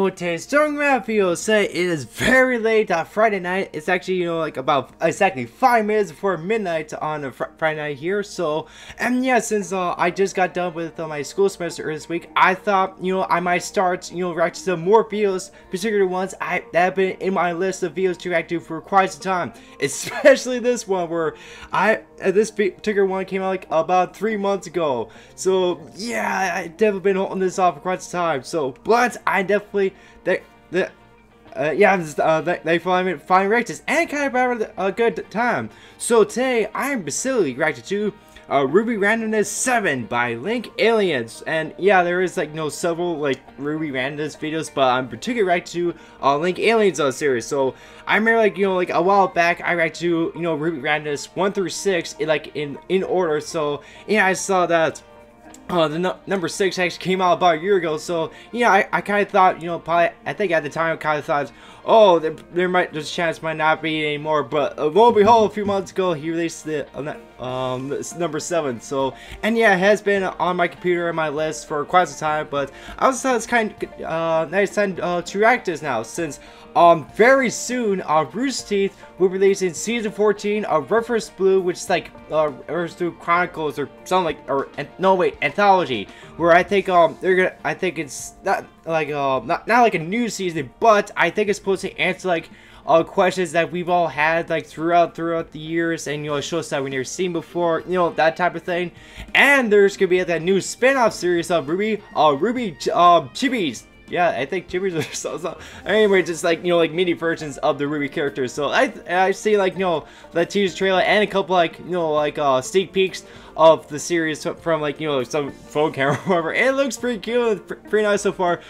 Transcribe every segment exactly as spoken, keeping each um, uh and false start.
So today's Stormlight video say it is very late on Friday night. It's actually, you know, like about exactly five minutes before midnight on a fr Friday night here. So, and yeah, since uh, I just got done with uh, my school semester this week, I thought, you know, I might start, you know, react to some more videos, particular ones I that have been in my list of videos to react to for quite some time. Especially this one where I uh, this particular one came out like about three months ago. So yeah, I definitely been holding this off for quite some time. So, but I definitely they the uh, yeah just, uh, they, they finally finally ranked this and kind of had a good time. So today I'm basically reacting to uh, RWBY Randomness seven by Link Aliens, and yeah, there is like you know several like RWBY Randomness videos, but I'm particularly reacting to uh, Link Aliens uh, series. So I remember like you know like a while back I reacted to you know RWBY Randomness one through six in, like in in order. So yeah, I saw that. Uh, the no number six actually came out about a year ago, so yeah, I, I kind of thought, you know, probably, I think at the time I kind of thought, oh, there, there might, there's a chance might not be anymore, but uh, lo and behold, a few months ago, he released the, uh, um, this number seven, so, and yeah, it has been on my computer and my list for quite some time, but I also thought it's kind of, uh, nice time, uh, to react to this now, since, um, very soon, uh, Rooster Teeth will be releasing season fourteen of Reference Blue, which is like, uh, Reference Blue Chronicles or something like, or, no wait, Anthology, where I think, um, they're gonna, I think it's not, like, uh, not, not like a new season, but I think it's supposed to answer, like, uh, questions that we've all had, like, throughout, throughout the years, and, you know, shows that we've never seen before, you know, that type of thing, and there's gonna be that new spin-off series of RWBY, uh, RWBY, uh, Chibis. Yeah, I think Chibbers or something. Anyway, just like, you know, like mini versions of the RWBY characters. So I I see like, you know, the teaser trailer and a couple like, you know, like uh sneak peeks of the series from like, you know, some phone camera or whatever. And it looks pretty cute, pretty nice so far.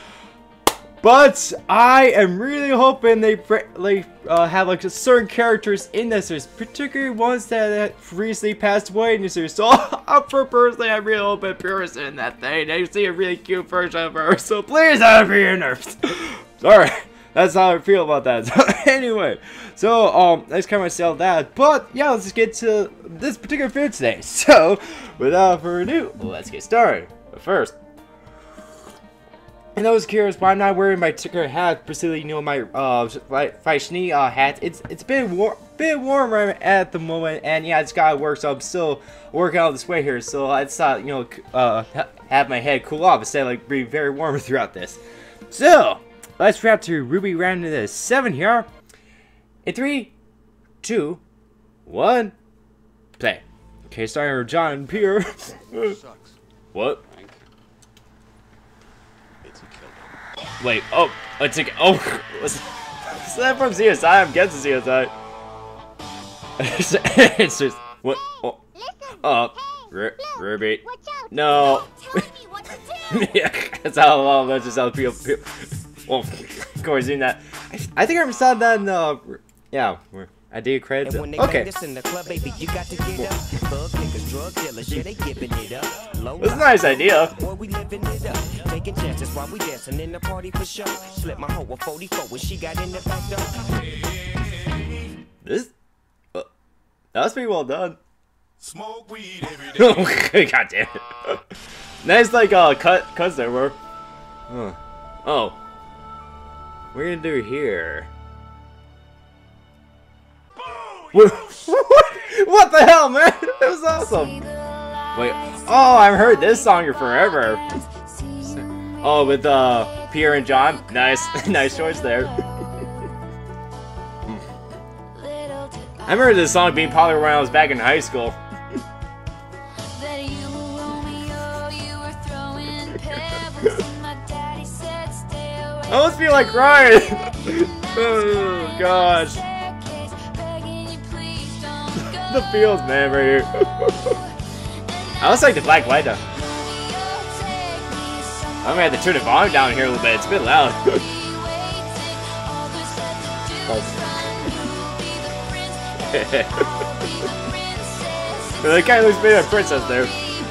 But I am really hoping they like uh, have like certain characters in this series, particularly ones that recently passed away in the series. So, for personally, I'm really hoping Pyrrhus in that thing. I see a really cute version of her. So please, don't be your nerves. Sorry, that's how I feel about that. So, anyway, so um, let's kind of sell that. But yeah, let's just get to this particular video today. So, without further ado, let's get started. But first. And I was curious why I'm not wearing my particular hat, particularly, you know, my uh Faishni uh hat. It's it's been war bit warmer at the moment, and yeah, it's gotta work. So I'm still working out this way here. So I thought, you know, uh have my head cool off instead of like being very warm throughout this. So let's wrap to RWBY Randomness seven here. In three, two, one, play. Okay, starting with John and Pierre. What? Wait, oh, it's a, oh, what's, what's that from C S I? I'm guessing C S I. it's, it's just, what, oh, uh, RWBY, no. Yeah, that's how, well, that's just how people, people well, of course, in that, I, I think I saw that in, uh, yeah, I did credit. Okay. It's a nice idea. This, uh, that was pretty well done. Smoke weed every day. God damn it. Nice, like, uh, cut, cuts there were. Huh. Oh. What are we gonna do here? What? What the hell, man? That was awesome. Wait. Oh, I've heard this song here forever. Oh, with uh, Pierre and John. Nice, nice choice there. I remember this song being popular when I was back in high school. I almost feel like crying. Oh gosh. The feels, man, right here. I also like the black light though. I'm gonna have to turn the volume down here a little bit. It's a bit loud. That kind of looks a bit of a princess there.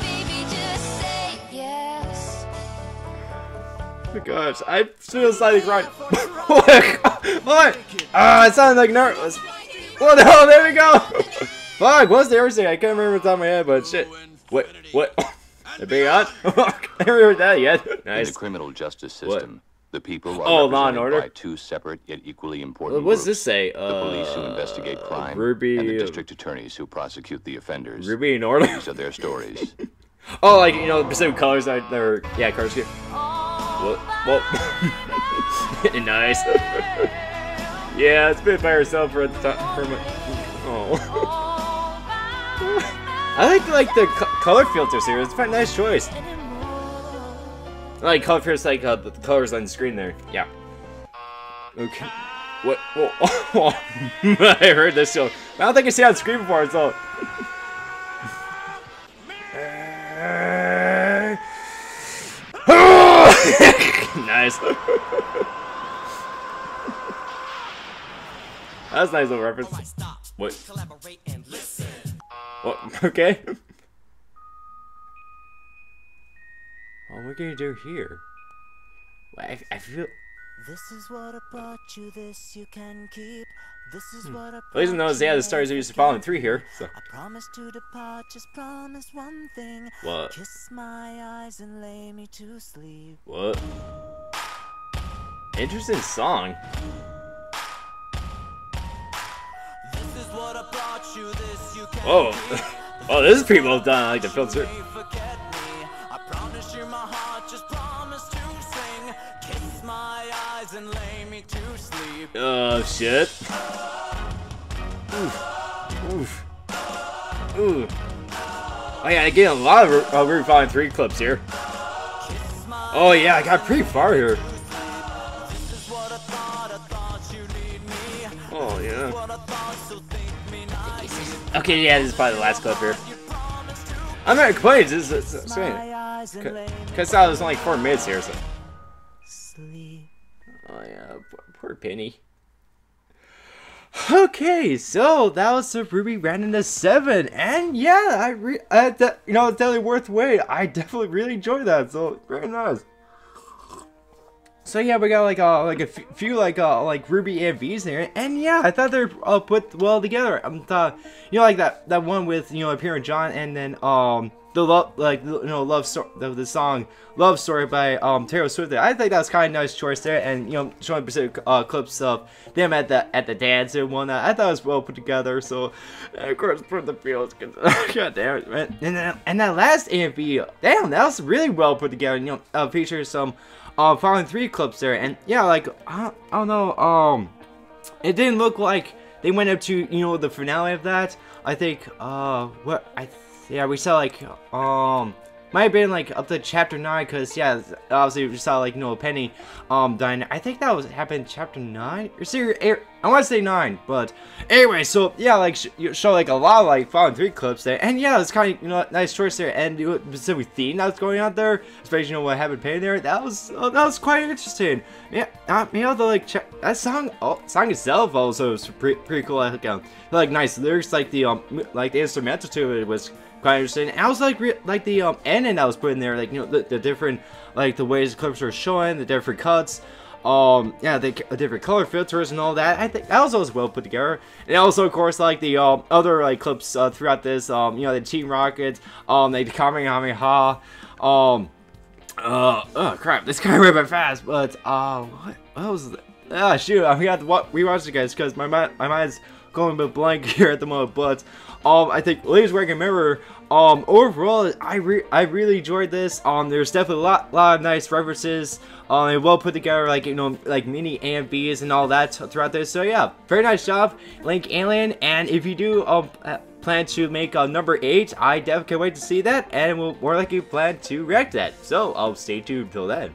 Oh my gosh, I feel slightly crying. What? What? Ah, uh, it sounded like nervous. What the hell? There we go. Fuck, what's the other thing? I can't remember the top of my head, but shit. What? What? The big on? I haven't heard that yet. Nice. In the criminal justice system, The people are oh, Law and represented Order. by two separate yet equally important What does groups. this say? The Uh, police who investigate crime, RWBY, and the district attorneys who prosecute the offenders. RWBY and Order. These are their stories. Oh, like, you know, specific colors are there. Yeah, colors here. Whoa, whoa. Nice. Yeah, it's been by herself for a time. For my, oh. I like like the co color filters here. It's a nice choice. I like color filters, like uh, the colors on the screen there. Yeah. Okay. What? Whoa. I heard this show. I don't think I've seen it on screen before, so. Nice. That's a nice little reference. What? What? Okay. What are we gonna do here? I, I feel. This is what I brought you. This you can keep. This is what I brought Please notice, yeah, the stars are used to following three here. So. I promise to depart. Just promise one thing. What? Kiss my eyes and lay me to sleep. What? Interesting song. This is what I brought you. This you can Oh, keep. oh, this is pretty well done. I like the filter. Forget me. I promise you my heart. Just promise to sing. Kiss my eyes and lay me to sleep. Oh shit. Oof. Oof. Ooh. Oh yeah, I get a lot of uh, RWBY Following three clips here. Oh yeah, I got pretty far here. Oh yeah. Okay, yeah, this is probably the last clip here. I'm not complaining. This is insane. Because that was only four minutes here, so. Oh yeah, poor Penny. Okay, so that was the RWBY Randomness seven, and yeah, I re uh, that, you know, it's definitely worth waiting. I definitely really enjoyed that, so very nice. So yeah, we got like uh like a f few like uh like RWBY A M Vs there, and yeah, I thought they're uh, put well together. I'm thought you know like that that one with you know Appearing John, and then um the love like you know love story the, the song Love Story by um Taylor Swift. I think that was kind of nice choice there, and you know showing specific uh clips of them at the at the dance and whatnot. I thought it was well put together. So and of course for the feels, god damn it, man. And then, and that last A M V, damn, that was really well put together. You know, uh, features some. Uh, following three clips there, and yeah, like I don't, I don't know, um, it didn't look like they went up to you know the finale of that. I think, uh, what I, th yeah, we saw like, um, might have been like up to chapter nine, cause yeah, obviously we saw like you know Penny, um, dying. I think that was happened chapter nine or serious. I want to say nine, but anyway, so yeah, like sh you show like a lot of like following three clips there, and yeah, it's kind of you know nice choice there, and you know, specific theme that was going on there, especially you know what happened Penny there. That was oh, that was quite interesting. Yeah, uh, you know the like ch that song, oh, song itself also was pretty pretty cool. Like um, like nice lyrics, like the um like the instrumental to it was quite interesting. And I was like re like the um ending that was put in there, like you know the, the different like the ways the clips were showing, the different cuts. Um, yeah, the, the different color filters and all that. I think that was always well put together. And also, of course, like the um, other like clips uh, throughout this. Um, you know, the Team Rocket, um, the Kamehameha. Um, uh, oh crap, this kind of went by fast. But uh, what, what was it? Ah, shoot, I got to rewatch it, guys, because my mind, my mind's going a bit blank here at the moment. But um, I think, ladies, where I can remember. Um, overall, I re I really enjoyed this. Um, there's definitely a lot, lot of nice references. Um, and well put together, like you know, like mini A M Vs and all that throughout this. So yeah, very nice job, Link Alien. And if you do um plan to make uh, number eight, I definitely can't wait to see that, and we'll more likely plan to react to that. So I'll stay tuned until then.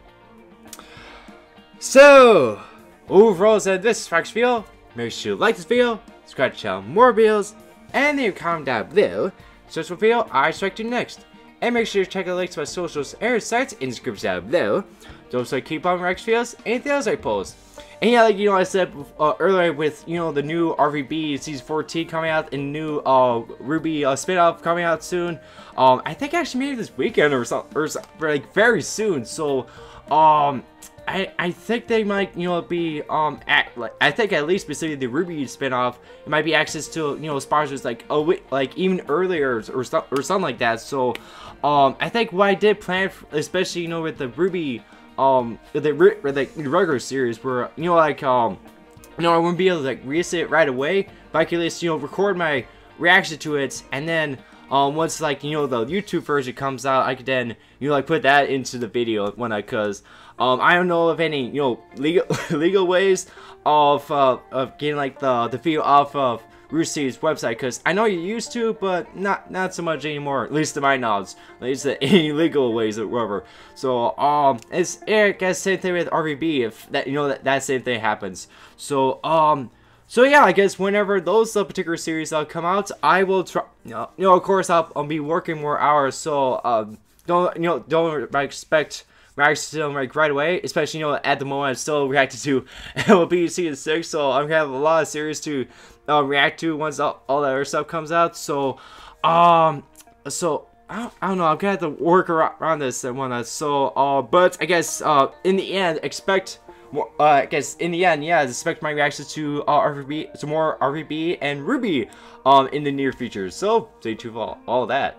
So overall, said this is Fox Video. Make sure you like this video, subscribe to the channel, more videos, and leave a comment down below. So this video, I expect you next. And make sure to check out the links to my socials and sites in the description down below. Don't also keep on Rex videos, anything else I post. And yeah, like you know, I said uh, earlier with you know the new R W B season fourteen coming out and new uh RWBY uh, spin-off coming out soon. Um, I think actually maybe this weekend or something, or like very soon. So, um. I, I think they might, you know, be, um, at, like, I think at least specifically the RWBY spin-off, it might be access to, you know, sponsors like, oh, like, even earlier or, or, or something like that. So, um, I think what I did plan, for, especially, you know, with the RWBY, um the re like the regular series where you know like um you know I wouldn't be able to like read it right away, but I could at least you know record my reaction to it, and then um once like you know the YouTube version comes out, I could then you know like put that into the video when I cause um I don't know of any you know legal legal ways of uh, of getting like the the video off of RWBY's website, because I know you used to, but not not so much anymore, at least to my knowledge, at least the any legal ways or whatever. So um it's I guess same thing with R W B, if that you know that, that same thing happens. So um so yeah, I guess whenever those uh, particular series uh, come out, I will try you know, you know of course I'll, I'll be working more hours, so um don't you know don't expect reacts to them like right away, especially you know at the moment I'm still reacting to L W B season six, so I'm gonna have a lot of series to um, react to once all, all that other stuff comes out. So um so I don't, I don't know, I'm gonna have to work around this and whatnot. So uh but I guess uh in the end expect more uh I guess in the end yeah expect my reactions to uh, R W B, to more R W B and RWBY um in the near future, so stay tuned for all, all that.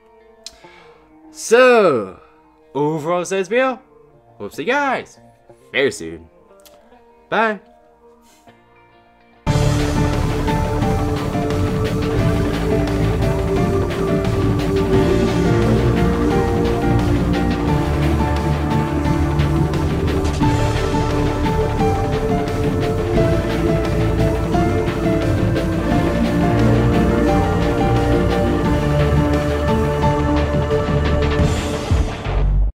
So overall, this video. Hope to see you guys very soon. Bye.